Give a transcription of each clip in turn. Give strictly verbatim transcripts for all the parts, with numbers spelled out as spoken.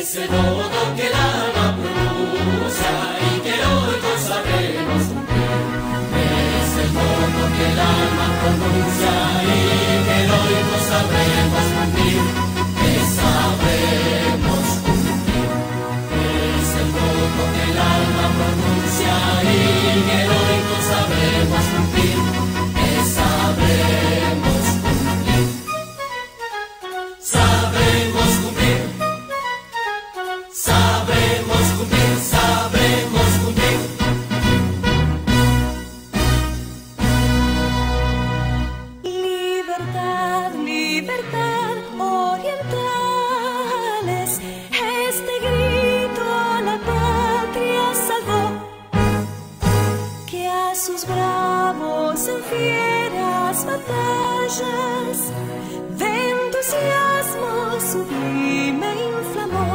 ese voto que el alma pronuncia y que hoy no sabemos cumplir. Es el voto que el alma pronuncia y que hoy no sabremos cumplir. Que sabremos cumplir. Es el voto que el alma pronuncia y que hoy no sabremos cumplir. Que sabremos cumplir. Sabremos cumplir. Sabremos cumplir, sabremos cumplir. Libertad, libertad, orientales, este grito a la patria salvó, que a sus bravos en fieras batallas de entusiasmo sublime inflamó.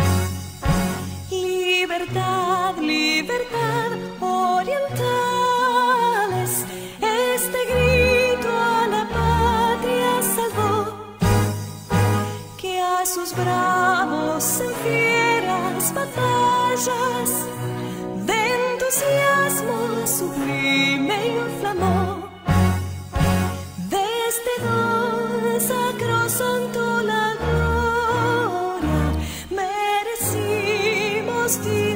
Libertad, libertad, orientales, este grito a la patria salvó, que a sus bravos en fieras batallas de entusiasmo sublime inflamó. Desde don sacrosanto la gloria merecimos Dios.